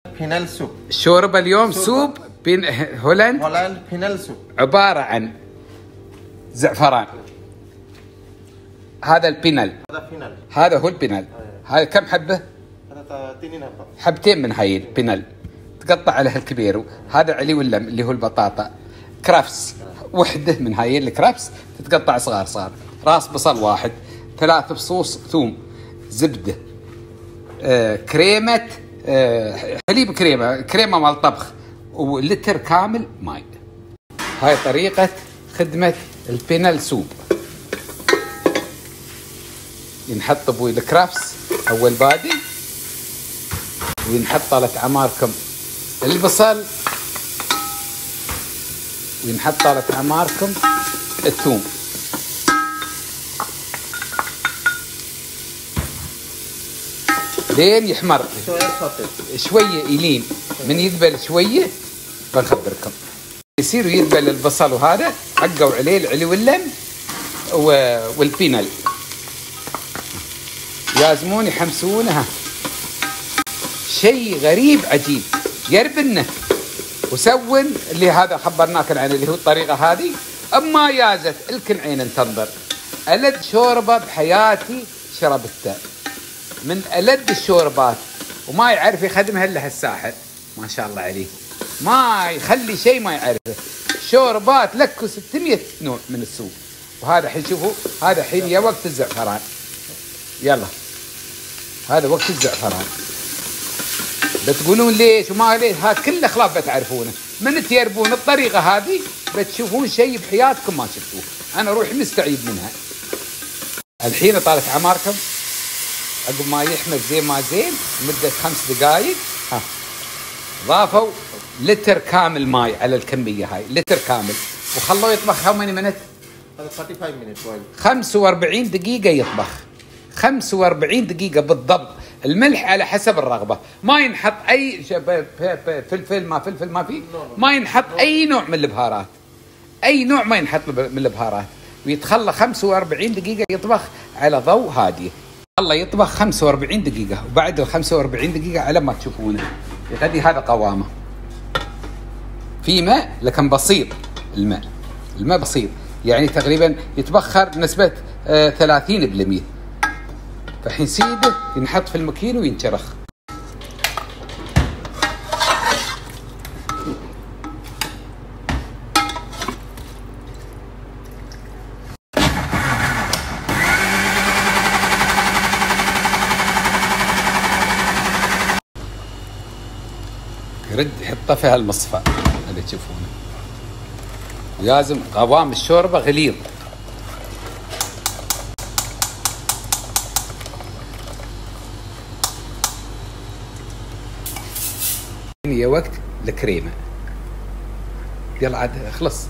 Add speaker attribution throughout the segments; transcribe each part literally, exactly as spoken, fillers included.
Speaker 1: بينال سوب.
Speaker 2: الشوربه اليوم سوب, سوب بين هولند
Speaker 1: هولند بينال سوب،
Speaker 2: عباره عن زعفران. هذا البينال،
Speaker 1: هذا بينال،
Speaker 2: هذا هو البينال. هذا كم حبه؟
Speaker 1: هذا تنين حبه،
Speaker 2: حبتين من هاي البينال تقطع عليها الكبير. هذا علي واللم اللي هو البطاطا. كرافس وحده من هاي الكرافس تتقطع صغار صغار. راس بصل واحد، ثلاث فصوص ثوم، زبده، آه، كريمه، آه، حليب كريمه، كريمه مال طبخ، ولتر كامل ماي. هاي طريقه خدمه البينال سوب. ينحط بوي الكرافس اول بادي، وينحط طالة عماركم البصل، وينحط طالة عماركم الثوم. لين يحمر شويه يلين. من يذبل شويه بنخبركم. يصير يذبل البصل، وهذا عقوا عليه العلي واللم والبينال. يازمون يحمسونها. شيء غريب عجيب. يربنه وسون اللي هذا خبرناك عنه اللي هو الطريقه هذه. اما يازت الكن عين تنظر. ألذ شوربه بحياتي شربتها، من ألذ الشوربات، وما يعرف يخدمها الا هالساحر ما شاء الله عليه. ما يخلي شيء ما يعرفه. شوربات لك ستمية نوع من السوق. وهذا حين شوفوا، هذا حين يا وقت الزعفران. يلا هذا وقت الزعفران. بتقولون ليش وما ليش، هذا كله خلاف بتعرفونه. من تيربون الطريقه هذه بتشوفون شيء بحياتكم ما شفتوه. انا روحي مستعيد منها. الحين طالت عماركم عقب ما يحمل زين ما زين مده خمس دقائق. ها ضافوا لتر كامل ماي على الكميه هاي، لتر كامل، وخلوه يطبخ هاو ماني منت؟
Speaker 1: هذا خمسة وأربعين minutes.
Speaker 2: خمسة وأربعين دقيقه يطبخ. خمسة وأربعين دقيقه بالضبط. الملح على حسب الرغبه. ما ينحط اي فلفل، ما فلفل ما في، ما ينحط اي نوع من البهارات. اي نوع ما ينحط من البهارات. ويتخلى خمسة وأربعين دقيقه يطبخ على ضوء هاديه. الله يطبخ خمسة وأربعين دقيقة، وبعد ال خمسة وأربعين دقيقة على ما تشوفونه يغدي هذا قوامه. في ماء لكن بسيط. الماء الماء بسيط، يعني تقريبا يتبخر بنسبة آه ثلاثين بالمئة. فحين سيده ينحط في المكين وينشرخ. يرد يحطه في هالمصفى اللي تشوفونه. ولازم قوام الشوربه غليظ. يا وقت الكريمه. يلا عاد خلص.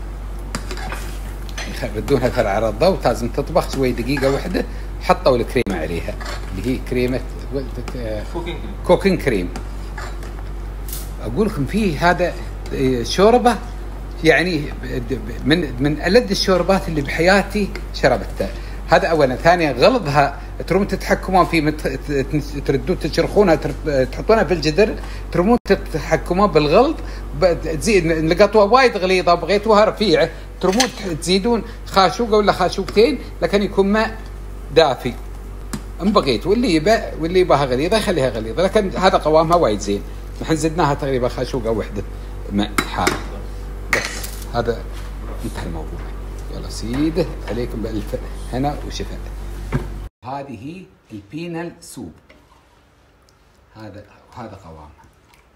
Speaker 2: بدونها ترى على الضوء، لازم تطبخ شوي دقيقه واحده. حطوا الكريمه عليها اللي هي كريمه كوكين كريم. اقول لكم فيه هذا شوربه يعني من من ألذ الشوربات اللي بحياتي شربتها. هذا اولا. ثانيا غلظها ترمون تتحكمون في تردون تشرخونها، تحطونها في الجدر، ترمون تتحكمون بالغلظ. تزيد لقطوها وايد غليظه وبغيتوها رفيعه، ترمون تزيدون خاشوقه ولا خاشوقتين، لكن يكون ماء دافي ان بغيت. واللي يبى واللي يباها غليظه يخليها غليظه، لكن هذا قوامها وايد زين. نحن زدناها تقريبا خاشوقه واحده ماء حار. بس هذا انتهى الموضوع. يلا سيده عليكم بالف هنا وشفاء. هذه البينال سوب. هذا هذا قوامها.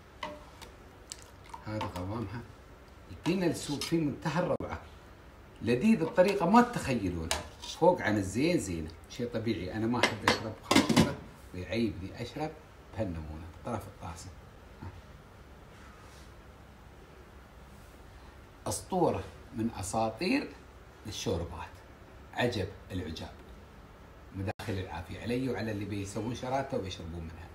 Speaker 2: هذا قوامها. البينال سوب في منتهى الروعه. لذيذ بطريقه ما تتخيلونها. فوق عن الزين زينه. شيء طبيعي. انا ما احب اشرب خاشوقه ويعيبني اشرب بهالنمونه طرف الطاسه. أسطورة من أساطير الشوربات. عجب العجاب. مداخل العافية علي وعلى اللي بيسوون شراته ويشربون منها.